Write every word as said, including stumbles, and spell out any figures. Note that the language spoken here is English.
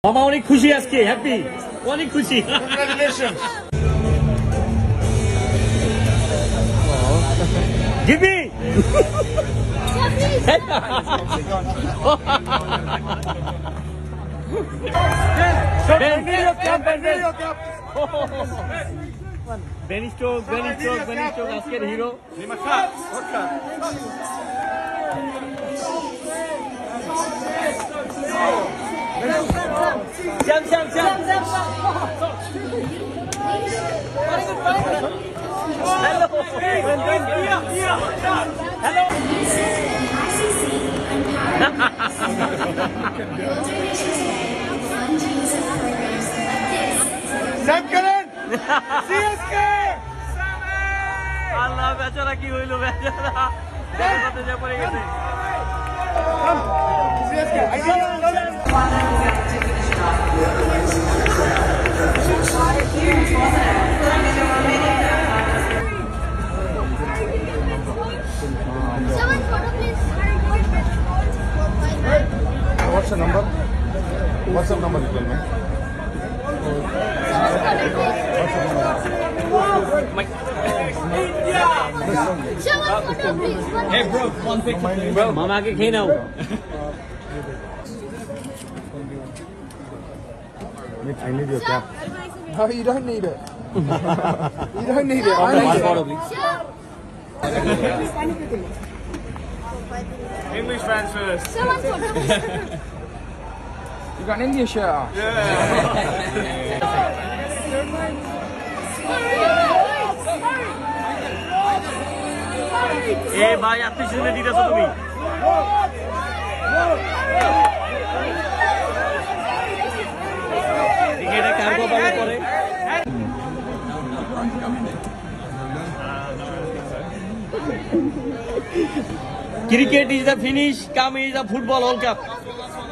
মামা অনেক খুশি আজকে, হ্যাপি, অনেক খুশি। Congratulations. Give me. Benny Stokes, Benny Stokes, Benny Stokes, আজকের hero. Jump, jump, jump. Hello. Hello. Sam Karan. C S K. Allah বেচারা কি হইলো বেচারা দেখতে যা পড়ে গেছে C S K. I got it. What's the number? What's the number you tell me? Hey bro, one picture please. Bro, mama ke খেয়ে নাও। I need your cap. No, you don't need it. You don't need it. I need it. Photo please. English fans first. Someone photo. You got an India shirt on? Yeah. এ ভাই আপনি শুনে দিতেছো তুমি এটা কার কপালে পড়ে Cricket is the finish, come is the football World Cup.